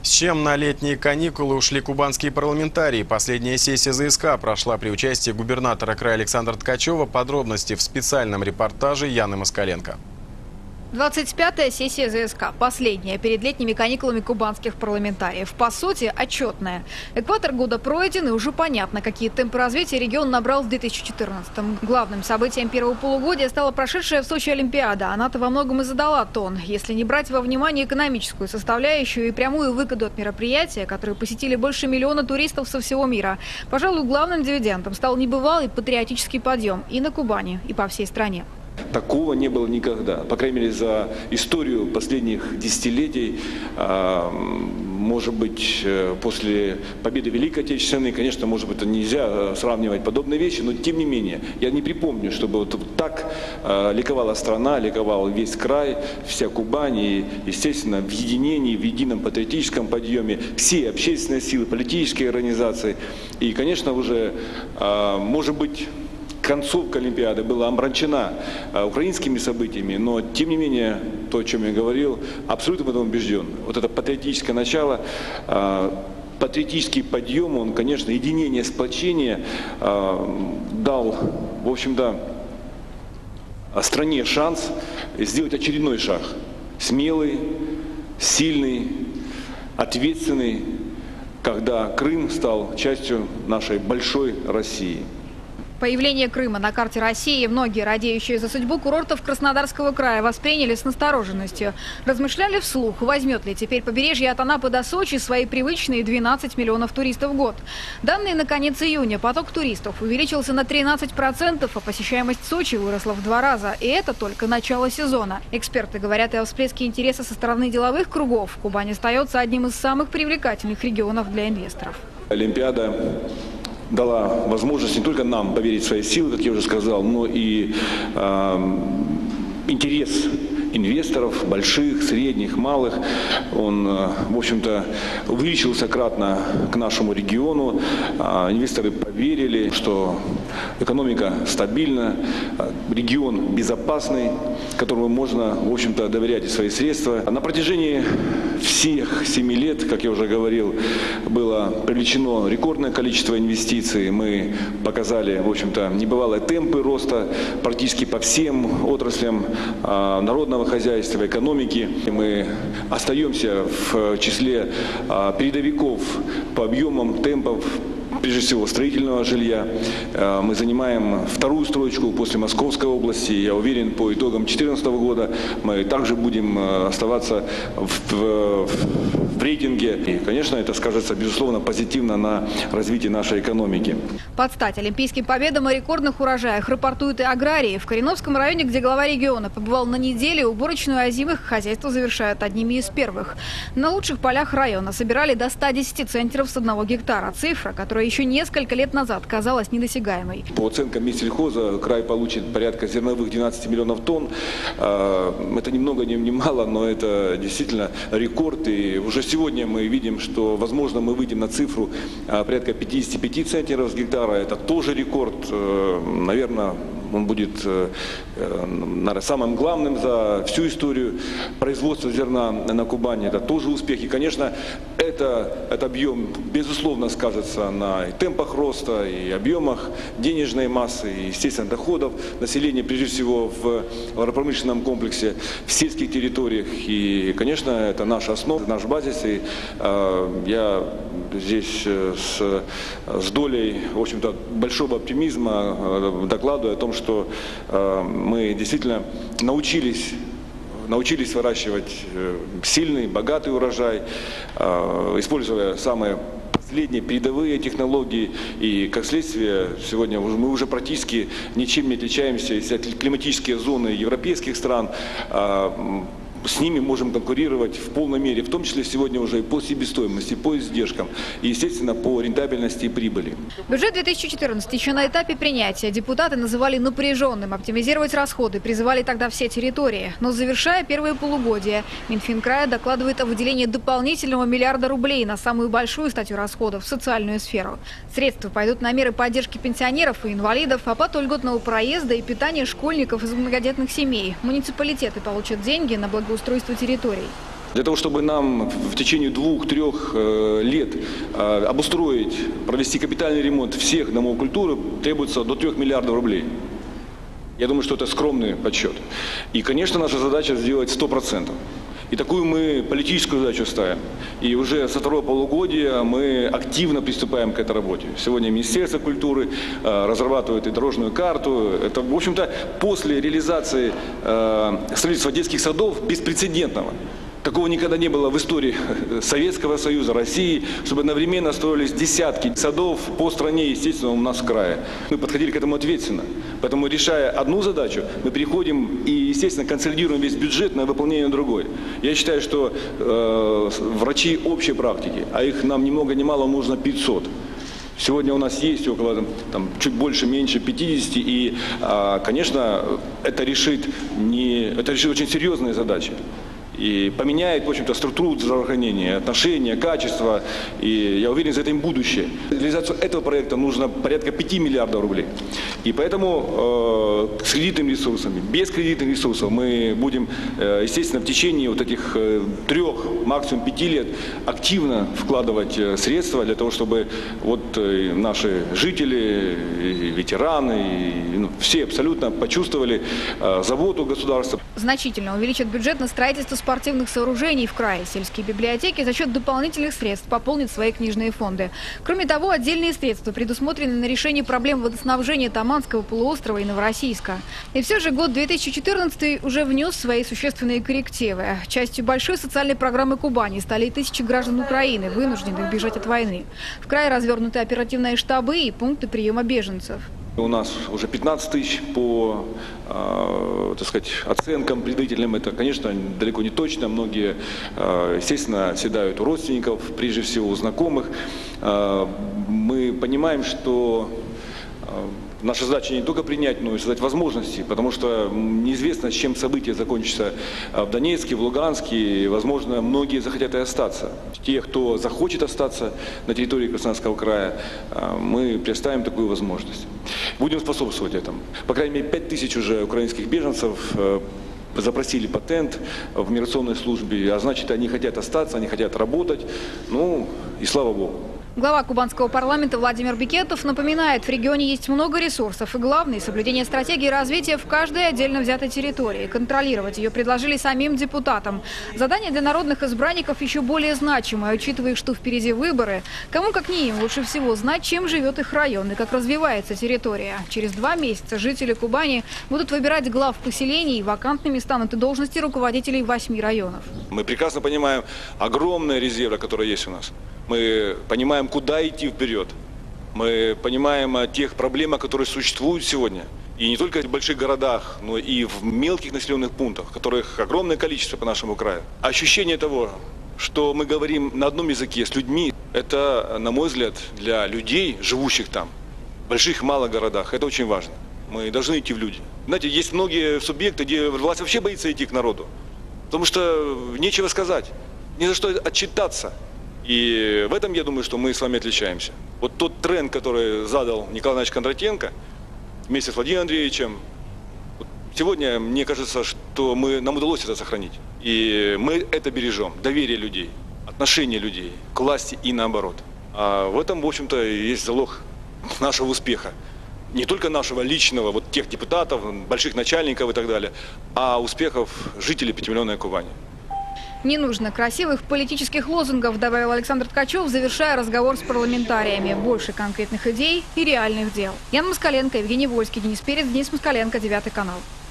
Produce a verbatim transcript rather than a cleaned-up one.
С чем на летние каникулы ушли кубанские парламентарии? Последняя сессия ЗСК прошла при участии губернатора края Александра Ткачева. Подробности в специальном репортаже Яны Москаленко. двадцать пятая сессия ЗСК. Последняя перед летними каникулами кубанских парламентариев. По сути, отчетная. Экватор года пройден, и уже понятно, какие темпы развития регион набрал в две тысячи четырнадцатом. Главным событием первого полугодия стала прошедшая в Сочи Олимпиада. Она-то во многом и задала тон. Если не брать во внимание экономическую составляющую и прямую выгоду от мероприятия, которые посетили больше миллиона туристов со всего мира, пожалуй, главным дивидендом стал небывалый патриотический подъем и на Кубани, и по всей стране. Такого не было никогда. По крайней мере, за историю последних десятилетий, может быть, после победы Великой Отечественной, конечно, может быть, нельзя сравнивать подобные вещи, но тем не менее, я не припомню, чтобы вот так ликовала страна, ликовал весь край, вся Кубань, и, естественно, в единении, в едином патриотическом подъеме все общественные силы, политические организации. И, конечно, уже, может быть, концовка Олимпиады была омрачена а, украинскими событиями, но, тем не менее, то, о чем я говорил, абсолютно в этом убежден. Вот это патриотическое начало, а, патриотический подъем, он, конечно, единение, сплочение а, дал, в общем-то, стране шанс сделать очередной шаг. Смелый, сильный, ответственный, когда Крым стал частью нашей большой России. Появление Крыма на карте России многие, радеющие за судьбу курортов Краснодарского края, восприняли с настороженностью. Размышляли вслух, возьмет ли теперь побережье от Анапы до Сочи свои привычные двенадцать миллионов туристов в год. Данные на конец июня. Поток туристов увеличился на тринадцать процентов, а посещаемость Сочи выросла в два раза. И это только начало сезона. Эксперты говорят и о всплеске интереса со стороны деловых кругов. Кубань остается одним из самых привлекательных регионов для инвесторов. Олимпиада дала возможность не только нам поверить в свои силы, как я уже сказал, но и э, интерес инвесторов, больших, средних, малых, он, в общем-то, увеличился кратно к нашему региону. Инвесторы поверили, что экономика стабильна, регион безопасный, которому можно, в общем-то, доверять и свои средства. На протяжении всех семи лет, как я уже говорил, было привлечено рекордное количество инвестиций. Мы показали, в общем-то, небывалые темпы роста практически по всем отраслям народного хозяйства, экономики. Мы остаемся в числе передовиков по объемам, темпов, прежде всего, строительного жилья. Мы занимаем вторую строчку после Московской области. Я уверен, по итогам две тысячи четырнадцатого года мы также будем оставаться в, в, в рейтинге. И, конечно, это скажется, безусловно, позитивно на развитии нашей экономики. Под стать олимпийским победам и рекордных урожаях рапортуют и аграрии. В Кореновском районе, где глава региона побывал на неделе, уборочную озимых хозяйства завершают одними из первых. На лучших полях района собирали до ста десяти центнеров с одного гектара. Цифра, которая еще несколько лет назад казалась недосягаемой. По оценкам Минсельхоза, край получит порядка зерновых двенадцати миллионов тонн. Это ни много, ни мало, но это действительно рекорд. И уже сегодня мы видим, что, возможно, мы выйдем на цифру порядка пятидесяти пяти центнеров с гектара. Это тоже рекорд. Наверное, он будет наверное, самым главным за всю историю производства зерна на Кубани. Это тоже успех. И, конечно, это, этот объем, безусловно, скажется на темпах роста и объемах денежной массы, и, естественно, доходов населения, прежде всего, в агропромышленном комплексе, в сельских территориях. И, конечно, это наша основа, наш базис. И э, я здесь с, с долей, в общем-то, большого оптимизма докладываю о том, что э, мы действительно научились научились выращивать сильный, богатый урожай, э, используя самые последние передовые технологии. И, как следствие, сегодня мы уже практически ничем не отличаемся, если климатические зоны европейских стран, э, с ними можем конкурировать в полной мере, в том числе сегодня уже и по себестоимости, по издержкам и, естественно, по рентабельности и прибыли. Бюджет две тысячи четырнадцатый еще на этапе принятия депутаты называли напряженным. Оптимизировать расходы призывали тогда все территории. Но, завершая первое полугодие, Минфин края докладывает о выделении дополнительного миллиарда рублей на самую большую статью расходов – в социальную сферу. Средства пойдут на меры поддержки пенсионеров и инвалидов, оплату льготного проезда и питания школьников из многодетных семей. Муниципалитеты получат деньги на благоустройство территорий. Для того, чтобы нам в течение двух-трех лет обустроить, провести капитальный ремонт всех домов культуры, требуется до трех миллиардов рублей. Я думаю, что это скромный подсчет. И, конечно, наша задача сделать сто процентов. И такую мы политическую задачу ставим. И уже со второго полугодия мы активно приступаем к этой работе. Сегодня Министерство культуры э, разрабатывает и дорожную карту. Это, в общем-то, после реализации э, строительства детских садов беспрецедентного. Такого никогда не было в истории Советского Союза, России, чтобы одновременно строились десятки садов по стране, естественно, у нас в крае. Мы подходили к этому ответственно. Поэтому, решая одну задачу, мы переходим и, естественно, консолидируем весь бюджет на выполнение другой. Я считаю, что э, врачи общей практики, а их нам ни много ни мало нужно пятьсот. Сегодня у нас есть около, там, чуть больше, меньше пятидесяти, и, э, конечно, это решит, не, это решит очень серьезные задачи. И поменяет, в общем-то, структуру здравоохранения, отношения, качество. И я уверен, за этим будущее. Для реализации этого проекта нужно порядка пяти миллиардов рублей. И поэтому э, с кредитными ресурсами, без кредитных ресурсов мы будем, э, естественно, в течение вот этих э, трех, максимум пяти лет активно вкладывать э, средства для того, чтобы вот э, наши жители, и ветераны, и, ну, все абсолютно почувствовали э, заботу государства. Значительно увеличит бюджет на строительство спортивных сооружений в крае. Сельские библиотеки за счет дополнительных средств пополнят свои книжные фонды. Кроме того, отдельные средства предусмотрены на решение проблем водоснабжения Таманского полуострова и Новороссийска. И все же год две тысячи четырнадцатый уже внес свои существенные коррективы. Частью большой социальной программы Кубани стали и тысячи граждан Украины, вынужденных бежать от войны. В крае развернуты оперативные штабы и пункты приема беженцев. У нас уже пятнадцать тысяч по, э, так сказать, оценкам предварительным. Это, конечно, далеко не точно. Многие, э, естественно, седают у родственников, прежде всего у знакомых. Э, мы понимаем, что э, наша задача не только принять, но и создать возможности, потому что неизвестно, с чем события закончатся в Донецке, в Луганске, и, возможно, многие захотят и остаться. Те, кто захочет остаться на территории Краснодарского края, мы предоставим такую возможность. Будем способствовать этому. По крайней мере, пять тысяч уже украинских беженцев запросили патент в миграционной службе, а значит, они хотят остаться, они хотят работать, ну и слава Богу. Глава кубанского парламента Владимир Бекетов напоминает, в регионе есть много ресурсов. И главное – соблюдение стратегии развития в каждой отдельно взятой территории. Контролировать ее предложили самим депутатам. Задание для народных избранников еще более значимое, учитывая, что впереди выборы. Кому, как не им, лучше всего знать, чем живет их район и как развивается территория. Через два месяца жители Кубани будут выбирать глав поселений, и вакантными станут и должности руководителей восьми районов. Мы прекрасно понимаем огромные резервы, которые есть у нас. Мы понимаем, куда идти вперед. Мы понимаем о тех проблемах, которые существуют сегодня. И не только в больших городах, но и в мелких населенных пунктах, которых огромное количество по нашему краю. Ощущение того, что мы говорим на одном языке с людьми, это, на мой взгляд, для людей, живущих там, в больших и малых городах, это очень важно. Мы должны идти в люди. Знаете, есть многие субъекты, где власть вообще боится идти к народу. Потому что нечего сказать, ни за что отчитаться. И в этом, я думаю, что мы с вами отличаемся. Вот тот тренд, который задал Николай Иванович Кондратенко вместе с Владимиром Андреевичем, вот сегодня, мне кажется, что мы, нам удалось это сохранить. И мы это бережем. Доверие людей, отношение людей к власти и наоборот. А в этом, в общем-то, есть залог нашего успеха. Не только нашего личного, вот тех депутатов, больших начальников и так далее, а успехов жителей пятимиллионной Кубани. Не нужно красивых политических лозунгов, добавил Александр Ткачев, завершая разговор с парламентариями. Больше конкретных идей и реальных дел. Яна Москаленко, Евгений Вольский, Денис Перец, Денис Москаленко, Девятый канал.